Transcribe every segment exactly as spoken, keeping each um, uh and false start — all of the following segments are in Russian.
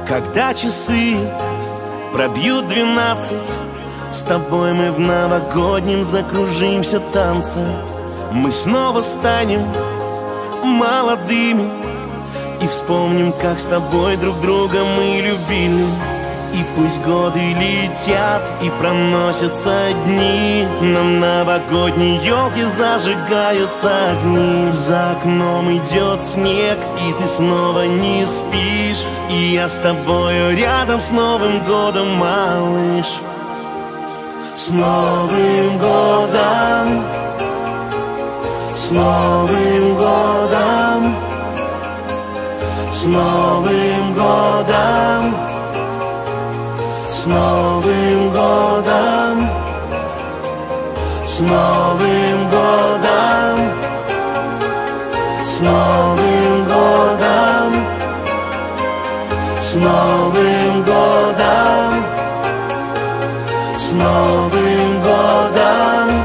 Когда часы пробьют двенадцать, с тобой мы в новогоднем закружимся танцем. Мы снова станем молодыми и вспомним, как с тобой друг друга мы любили. И пусть годы летят и проносятся дни, на новогодней елке зажигаются огни. За окном идет снег, и ты снова не спишь, и я с тобою рядом. С Новым годом, малыш! С Новым годом! С Новым годом! С Новым годом! С Новым годом! С Новым годом! С Новым годом! С Новым годом! С Новым годом!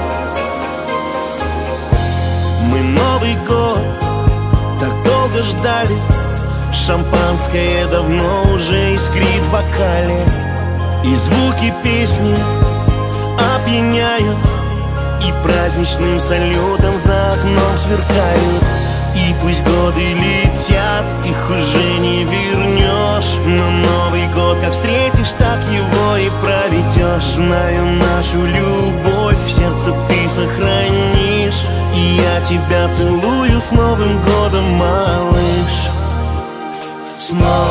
Мы Новый год так долго ждали, шампанское давно уже искрит в бокале, и звуки песни опьяняют, и праздничным салютом за окном сверкают. И пусть годы летят, их уже не вернешь, но Новый год как встретишь, так его и проведешь. Знаю, нашу любовь в сердце ты сохранишь, и я тебя целую. С Новым годом, малыш! С Новым